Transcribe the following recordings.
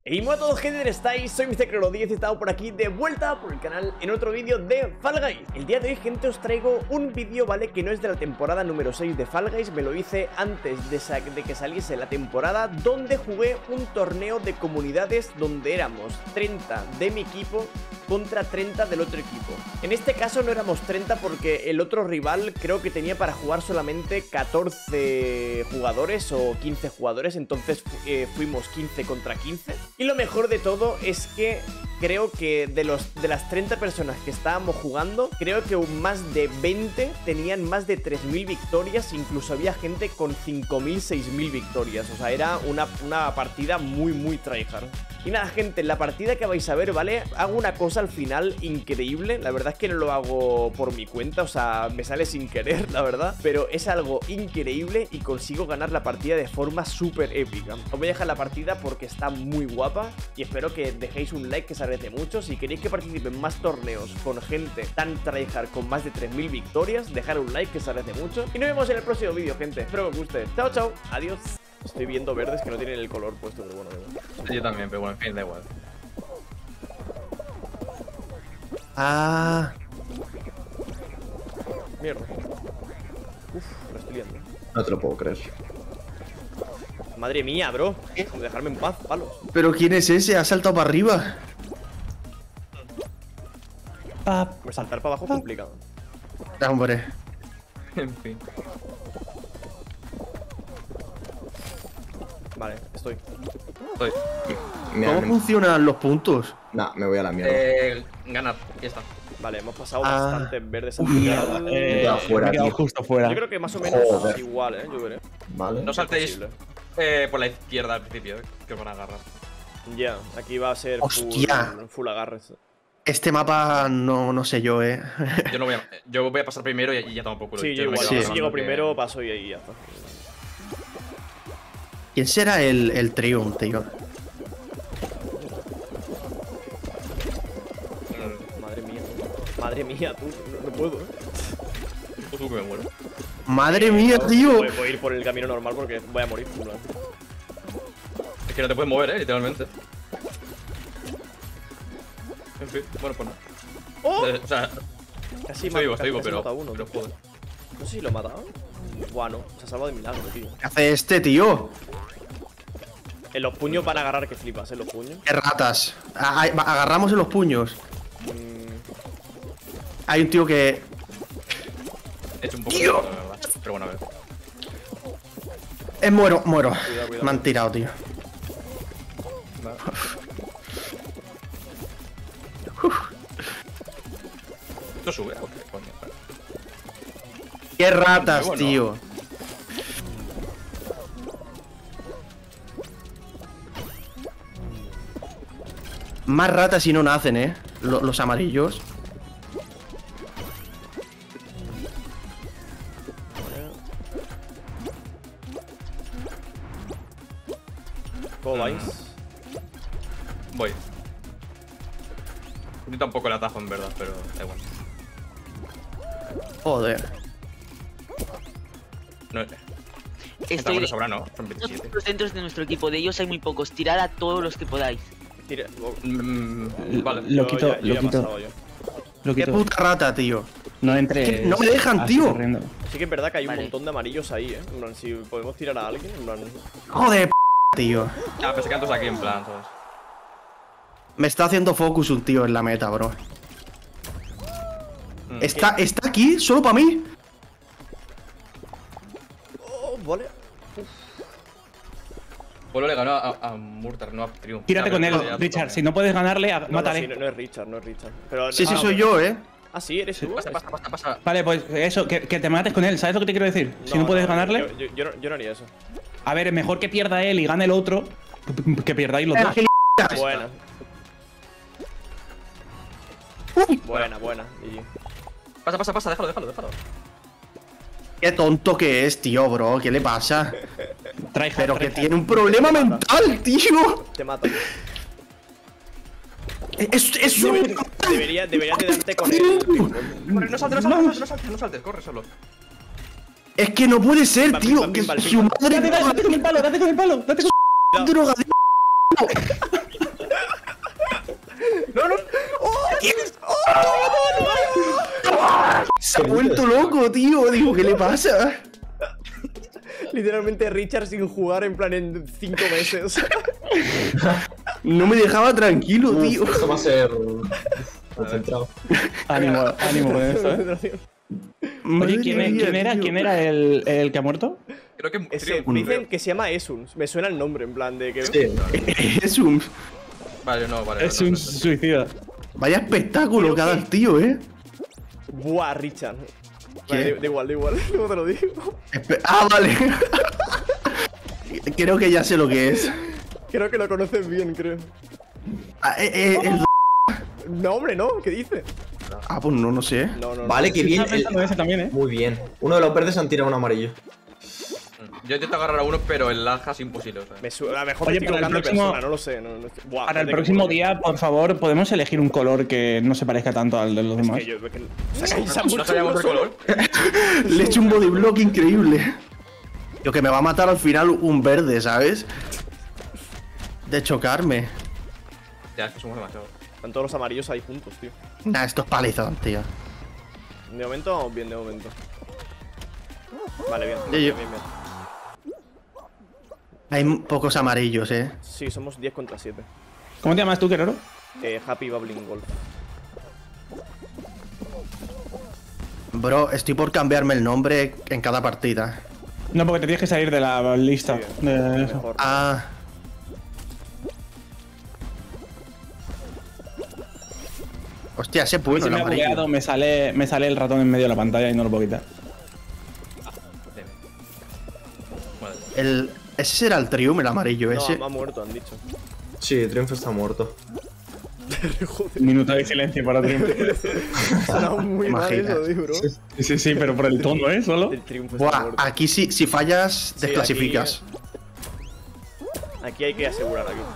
Y muy a todos, gente, ¿dónde estáis? Soy MrCrero10 y he estado por aquí de vuelta por el canal en otro vídeo de Fall Guys. El día de hoy, gente, os traigo un vídeo, ¿vale? Que no es de la temporada número 6 de Fall Guys. Me lo hice antes de que saliese la temporada, donde jugué un torneo de comunidades donde éramos 30 de mi equipo contra 30 del otro equipo. En este caso no éramos 30 porque el otro rival creo que tenía para jugar solamente 14 jugadores o 15 jugadores, entonces fuimos 15 contra 15. Y lo mejor de todo es que creo que de las 30 personas que estábamos jugando, creo que más de 20 tenían más de 3000 victorias, incluso había gente con 5000, 6000 victorias. O sea, era una partida muy tryhard. Y nada, gente, en la partida que vais a ver, ¿vale? Hago una cosa al final increíble. La verdad es que no lo hago por mi cuenta, o sea, me sale sin querer, la verdad. Pero es algo increíble y consigo ganar la partida de forma súper épica. Os voy a dejar la partida porque está muy guapa y espero que dejéis un like, que se agradece mucho. Si queréis que participe en más torneos con gente tan tryhard con más de 3000 victorias, dejar un like, que se agradece mucho. Y nos vemos en el próximo vídeo, gente. Espero que os guste. Chao, chao. Adiós. Estoy viendo verdes que no tienen el color puesto, pero bueno, yo también, pero bueno, en fin, da igual. Mierda. Uf, lo estoy liando. No te lo puedo creer. Madre mía, bro. Dejarme en paz, palos. ¿Pero quién es ese? ¿Ha saltado para arriba? Saltar para abajo es complicado. Hombre. En fin. Vale, estoy. ¿Cómo funcionan los puntos? Nah, me voy a la mierda. Ganar, ya está. Vale, hemos pasado bastantes verdes al Uf, final. me he quedado fuera, me he quedado tío. justo fuera. Yo creo que más o menos Joder. igual, yo veré. Vale. No saltéis Posible. por la izquierda al principio, que os van a agarrar. Ya, aquí va a ser ¡Hostia! full agarres. Este mapa no sé yo, Yo voy a pasar primero y ya tomo por culo. Sí, yo igual. Sí. Si llego primero, paso y ahí ya está. ¿Quién será el Triumph, tío? Madre mía, tú. No puedo, Tú que me muero. ¡Madre mía, tío! Voy a ir por el camino normal porque voy a morir. Es que no te puedes mover, literalmente. En fin, bueno, pues nada. ¡Oh! O sea, Casi estoy vivo, casi pero mata a uno. pero joder. No sé si lo he matado. Bueno, se ha salvado de milagro, tío. ¿Qué hace este, tío? En los puños van a agarrar que flipas, los puños. ¡Qué ratas! Agarramos en los puños. Hay un tío que... He hecho un poco ¡Tío! de la verdad. Pero bueno, a ver. Muero. Cuidado. Me han tirado, tío. Vale. ¿Esto sube? ¿O qué coño? ¡Qué ratas, Bueno. tío! Más ratas y no nacen, los amarillos. ¿Cómo vais? Voy. Yo tampoco le atajo en verdad, pero da igual. Joder. No, Estoy de sobra, ¿no? Son 27. los centros de nuestro equipo, de ellos hay muy pocos. Tirad a todos los que podáis. Tira. Vale. Lo quito, Yo ya lo he quito. pasado yo. Lo ¡Qué quito. puta rata, tío! No entres. Que no me dejan, así tío. corriendo. Sí que es verdad que hay un Vale. montón de amarillos ahí, En plan, si podemos tirar a alguien, en plan. ¡Joder, tío! Ah, pero se quedan todos aquí en plan, ¿sabes? Me está haciendo focus un tío en la meta, bro. ¿Está aquí? ¿Solo para mí? Oh, vale. Polo le ganó a Murtar, no a Triumph. Tírate con él, Richard. Si no puedes ganarle, mátale. No es Richard, Pero, Sí, soy yo, Ah, sí, eres tú. Pasa. Vale, pues eso, que te mates con él. ¿Sabes lo que te quiero decir? Si no puedes ganarle. Yo no haría eso. A ver, es mejor que pierda él y gane el otro. Que pierdáis los dos. Buena. Buena. Y... Pasa, déjalo. ¡Qué tonto que es, tío, bro! ¿Qué le pasa? Tryhard, Pero que tryhard. tiene un problema mental, tío. Te mato. Es un... Deberías de darte con él. Corre, no saltes, corre solo. Es que no puede ser, Pim, tío. pam, Que pim, pam, su pim, madre Date con el palo, date con el palo. droga de Se ha vuelto loco, tío. Digo, ¿qué le pasa? Literalmente Richard sin jugar en plan en 5 meses. No me dejaba tranquilo, tío. Esto va a ser concentrado. Ánimo con esto, ¿eh? Oye, ¿quién era el que ha muerto? Creo que Ese, dicen que se llama Esuns. Me suena el nombre, en plan de que. Sí. Es un... Vale, no, vale. Es un suicida. Vaya espectáculo Creo que da que- el tío, Buah, Richard. ¿Qué? Vale, da igual, luego te lo digo. Ah, vale. Creo que ya sé lo que es. Creo que lo conoces bien, creo. Ah, el... No, hombre, no, ¿qué dice? Ah, pues no sé. No. Vale, qué bien. Estaba pensando en ese también, ¿eh? Muy bien. Uno de los verdes han tirado un amarillo. Yo intento agarrar a uno, pero el Aja es imposible. O sea. A lo mejor Oye, me estoy para el equivocando de próximo- persona, no lo sé. Buah, Para el espérate que próximo muero. día, por favor, ¿podemos elegir un color que no se parezca tanto al de los demás? Que yo, que, sacáis a ¿No mucho sabíamos uno el solo. color? Le he hecho un bodyblock increíble. Lo que me va a matar al final un verde, ¿sabes? De chocarme. Ya, es que somos demasiados. Están todos los amarillos ahí juntos, tío. Nah, esto es palizón, tío. De momento vamos bien, de momento. Vale, bien. Yo. Bien. Hay pocos amarillos, Sí, somos 10 contra 7. ¿Cómo te llamas tú, Keroro? Happy Bubbling Golf. Bro, estoy por cambiarme el nombre en cada partida. No, porque te tienes que salir de la lista. Sí, de eso. Mejor. Ah. Hostia, ese A mí bueno se el me ha amarillo. bugueado, me sale el ratón en medio de la pantalla y no lo puedo quitar. Dime. Bueno, Ese será el Triumph, el amarillo ese. No, ha muerto, han dicho. Sí, Triunfo está muerto. Joder, Minuto de silencio para triunfo. suena muy mal Imagina. eso, tío, bro. Sí, pero por el tono, ¿eh? Solo. El triunfo está Buah, muerto. aquí si fallas, Sí, desclasificas. Aquí hay que asegurar aquí.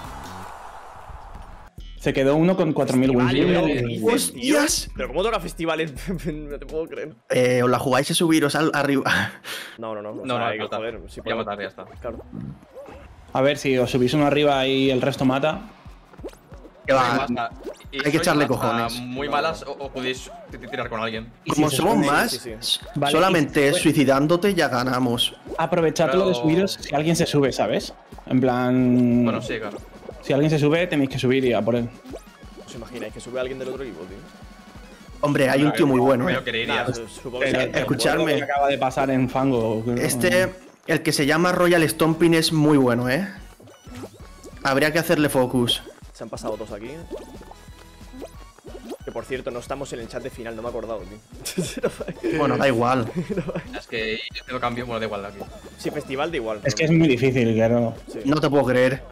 Se quedó uno con 4.000 Vale, bro, ¿qué wins. dices, tío? ¡Hostias! Pero ¿cómo toca festivales? No te puedo creer. Os la jugáis a subiros arriba. No. O no, sea, no, hay que falta. joder. Si Ya podemos- matar, ya está. Claro. A ver, si os subís uno arriba y el resto mata. Que va, Basta. Y hay que sois echarle hasta cojones. muy malas o podéis tirar con alguien. como si se somos sube, más, sí. Vale, solamente y si se suicidándote ya ganamos. Aprovechad lo de Pero- subiros si alguien se sube, ¿sabes? En plan. Bueno, sí, claro. Si alguien se sube, tenéis que subir y a por él. ¿Os imagináis que sube alguien del otro equipo, tío? Hombre, hay un tío muy bueno, Pero que iría. Nah, supongo que sí. escuchadme. Que acaba de pasar en fango. El que se llama Royal Stomping es muy bueno, Habría que hacerle focus. Se han pasado dos aquí. Que por cierto, no estamos en el chat de final, no me he acordado, tío. Bueno, da igual. Es que yo tengo cambio, bueno, da igual aquí. Sí, festival da igual. Es que es muy difícil, claro. Sí. No te puedo creer.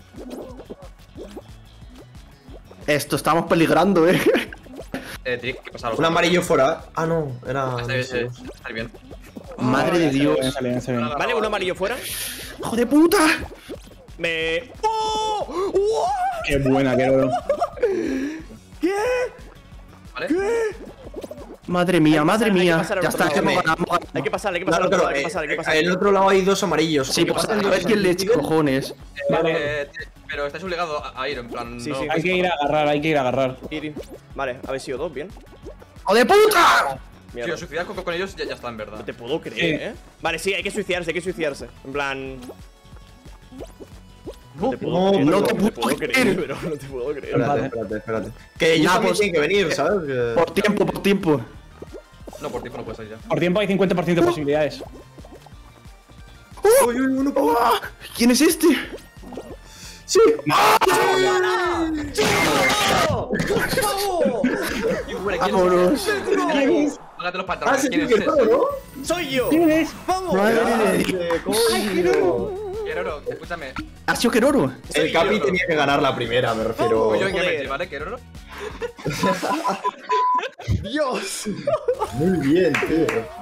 Esto estamos peligrando, Tiene que pasar Un amarillo fuera. Ah, no, era. Está bien. Madre de Dios. Está bien, está bien. Vale, un amarillo fuera. ¡Hijo de puta! Me. ¡Oh! ¡Oh! Qué buena, Keroro. ¿Qué? ¿Vale? Madre mía, madre hay que mía. pasar al Ya otro está, lado. ganamos. Hay que pasar, hay que pasar, Claro, hay que pasar, hay que pasar. En el otro lado hay dos amarillos. Sí, pues a Pasan ver dos quién le echa amarillos. cojones. Pero estáis obligado a ir, en plan. Sí, no, sí. Hay que ir a agarrar, hay que ir a agarrar. Ir. Vale, habéis sido dos, bien. ¡Hijo de puta! Si Mierda. os suicidáis con ellos, ya está, en verdad. No te puedo creer, Sí. Vale, sí, hay que suicidarse, hay que suicidarse. En plan. No, te puedo no creer, te puedo creer. pero no te puedo creer. Espérate. Que ellos Nah, también pues, tienen que venir, ¿sabes? Que- Por tiempo, por tiempo. No, por tiempo no puedes salir ya. Por tiempo hay 50% de posibilidades. Uy, uno para abajo. ¿Quién es este? Sí. Vámonos. Págate los Ah, pantalones. sí, ¿Quién que es ese? ¿no? ¡Soy yo! ¿Quién es? ¡Vamos! Madre de Dios. Keroro, escúchame. ¿Ha sido Keroro? El Capi tenía que ganar la primera, me refiero. Voy yo en que Joder. me ¿vale, Keroro? ¡Dios! Muy bien, tío.